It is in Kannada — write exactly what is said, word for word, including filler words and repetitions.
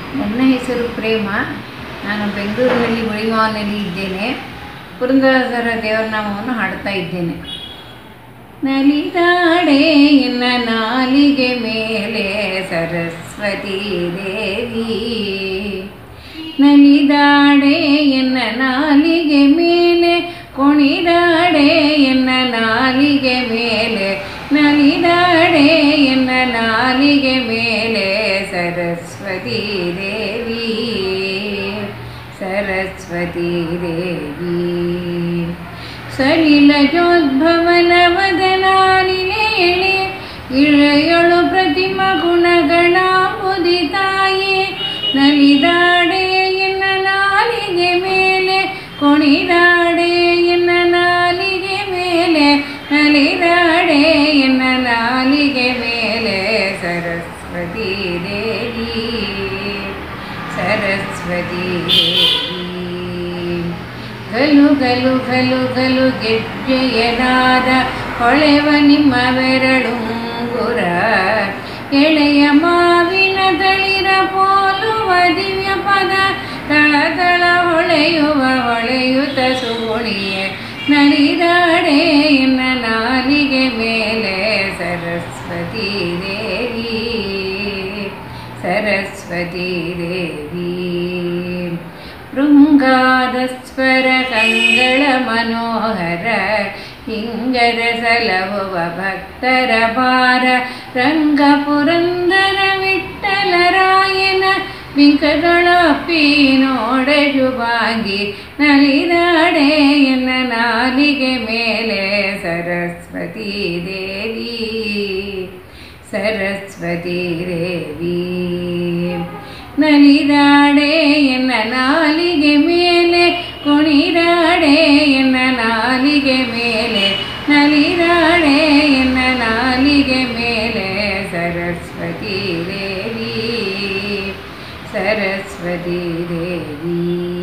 ನನ್ನ ಹೆಸರು ಪ್ರೇಮ. ನಾನು ಬೆಂಗಳೂರಿನಲ್ಲಿ ಉಳಿಮಾವಿನಲ್ಲಿ ಇದ್ದೇನೆ. ಪುರಂದರದಾಸರ ದೇವರನಾಮವನ್ನು ಹಾಡ್ತಾ ಇದ್ದೇನೆ. ನಲಿದಾಡೆ ಎನ್ನ ನಾಲಿಗೆ ಮೇಲೆ ಸರಸ್ವತಿ ದೇವಿ, ನಲಿದಾಡೆ ಎನ್ನ ನಾಲಿಗೆ ಮೇಲೆ, ಕುಣಿದಾಡೆ ಎನ್ನ ನಾಲಿಗೆ ಮೇಲೆ, ನಲಿದಾಡೆ ಎನ್ನ ನಾಲಿಗೆ ಮೇಲೆ ಸರಸ್ವತಿ ದೇವಿ, ಸರಸ್ವತಿ ದೇವಿ. ಸಲಿಲಜೋದ್ಭವನ ವದನಾಲಿಲೆಯಳೆ ಇಳೆಯಳು ಪ್ರತಿಮ ಗುಣಗಳ ಮುದಿತಾಯೇ, ನಲಿದಾಡೆ ಎನ್ನ ನಾಲಿಗೆ ಮೇಲೆ, ಕುಣಿದಾಡೆ ಎನ್ನ ನಾಲಿಗೆ ಮೇಲೆ, ನಲಿದಾಡೆ ಎನ್ನ ನಾಲಿಗೆ ಮೇಲೆ ಸರಸ್ವತಿ ದೇವಿ, ಸರಸ್ವತಿ ದೇವಿ. ಗಲು ಗಲು ಗಲು ಗಲು ಗೆಜ್ಜೆಯನಾದ ಹೊಳೆವ ನಿಮ್ಮ ಬೆರಳುಂಗುರ, ಎಳೆಯ ಮಾವಿನ ತಳಿರ ಪೋಲುವ ದಿವ್ಯ ಪದ, ತಳ ತಳ ಹೊಳೆಯುವ ಹೊಳೆಯುತ ಸುಗುಣಿಯೇ, ನಲಿದಾಡೆ ಎನ್ನ ನಾಲಿಗೆ ಮೇಲೆ ಸರಸ್ವತಿ ದೇವಿ, ಸರಸ್ವತಿ ದೇವಿ. ಭೃಂಗಾದ ಸ್ವರ ಕಂಗಳ ಮನೋಹರ, ಹಿಂಗರ ಸಲಹುವ ಭಕ್ತರ ಭಾರ, ರಂಗ ಪುರಂದರ ವಿಠ್ಠಲರಾಯನ ಬಿಂಕಗಳಪ್ಪಿ ನೋಡ ಶುಭಾಂಗಿ, ನಲಿದಾಡೆ ಎನ್ನ ನಾಲಿಗೆ ಮೇಲೆ ಸರಸ್ವತಿ ದೇವಿ, ಸರಸ್ವತಿ ದೇವಿ. ನಲಿದಾಡೆ ಎನ್ನ ನಾಲಿಗೆ ಮೇಲೆ, ಕುಣಿದಾಡೆ ಎನ್ನ ನಾಲಿಗೆ ಮೇಲೆ, ನಲಿದಾಡೆ ಎನ್ನ ನಾಲಿಗೆ ಮೇಲೆ ಸರಸ್ವತಿ ದೇವಿ, ಸರಸ್ವತಿ ದೇವಿ.